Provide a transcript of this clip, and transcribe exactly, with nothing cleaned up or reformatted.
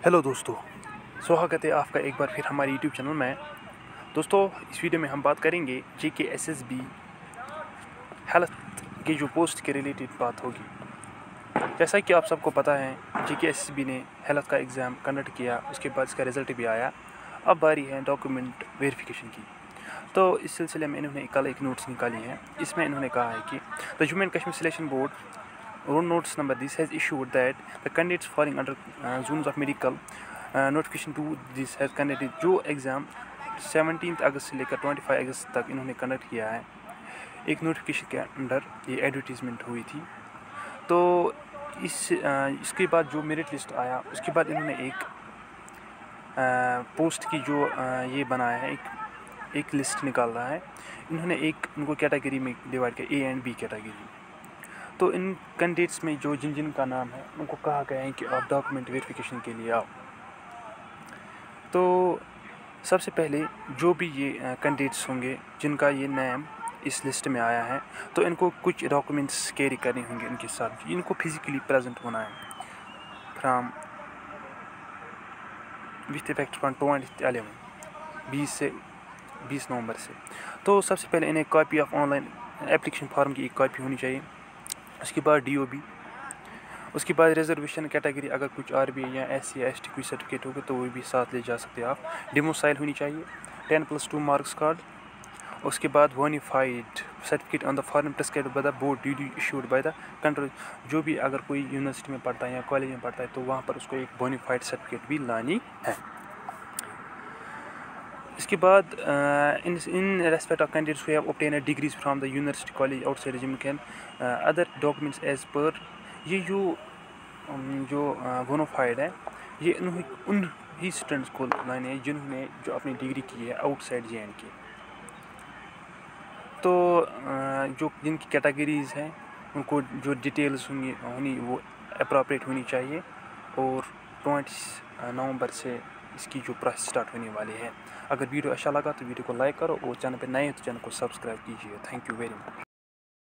Hello दोस्तों, स्वागत है आपका एक बार फिर हमारे यूट्यूब चैनल में। दोस्तों, इस वीडियो में हम बात करेंगे जी K S S be health की जो पोस्ट के रिलेटेड बात होगी। जैसा कि आप सबको पता है, J K S S B ने हेल्थ का एग्ज़ाम कंडक्ट किया, उसके बाद इसका रिज़ल्ट भी आया। अब बारी है डॉक्यूमेंट वेरिफिकेशन की। तो इस सिलसिले में इन्होंने कल एक नोट्स निकाली है। इसमें इन्होंने कहा है कि the Jammu and Kashmir selection board Road notice number this has issued that the candidates falling under uh, zones of medical uh, notification to this has conducted जो एग्ज़ाम सेवनटीन अगस्त से लेकर ट्वेंटी फाइव अगस्त तक इन्होंने कंडक्ट किया है। एक notification के अंडर ये एडवर्टीज़मेंट हुई थी। तो इस uh, इसके बाद जो मेरिट लिस्ट आया, उसके बाद इन्होंने एक पोस्ट uh, की जो uh, ये बनाया है, एक एक लिस्ट निकाल रहा है। इन्होंने एक उनको कैटेगरी में डिवाइड किया, ए एंड बी कैटेगरी। तो इन कैंडिडेट्स में जो जिन जिन का नाम है उनको कहा गया है कि आप डॉक्यूमेंट वेरिफिकेशन के लिए आओ। तो सबसे पहले जो भी ये कैंडिडेट्स होंगे जिनका ये नाम इस लिस्ट में आया है, तो इनको कुछ डॉक्यूमेंट्स कैरी करने होंगे इनके साथ। इनको फिजिकली प्रेजेंट होना है from with effect from twenty eleven बीस से बीस नवंबर से। तो सबसे पहले इन्हें copy of online application form की एक कॉपी होनी चाहिए। उसके बाद डी ओ बी, उसके बाद रिजर्वेशन कैटेगरी अगर कुछ आर बी या एस सी या एस टी कोई सर्टिफिकेट होगा तो वो भी साथ ले जा सकते हैं आप। डिमोसाइल होनी चाहिए, ten plus two marks card. उसके बाद bonafide certificate on the form prescribed by the board duly issued by the control. जो भी अगर कोई यूनिवर्सिटी में पढ़ता है या कॉलेज में पढ़ता है तो वहाँ पर उसको एक बोनीफाइड सर्टिफिकेट भी लानी है। इसके बाद इन in respect of candidates who have obtained degrees from the university college outside Jammu can other documents as per. ये जो जो बोनाफाइड है, ये उन उन ही स्टूडेंट्स को लाने हैं जिन्होंने जो अपनी डिग्री की है आउटसाइड जे एंड के। तो जो जिनकी कैटेगरीज हैं उनको जो डिटेल्स होंगी होनी वो अप्रोप्रिएट होनी चाहिए। और ट्वेंटी नवंबर से इसकी जो प्रोसेस स्टार्ट होने वाली है। अगर वीडियो अच्छा लगा तो वीडियो को लाइक करो और चैनल पे नए हैं तो चैनल को सब्सक्राइब कीजिए। Thank you very much.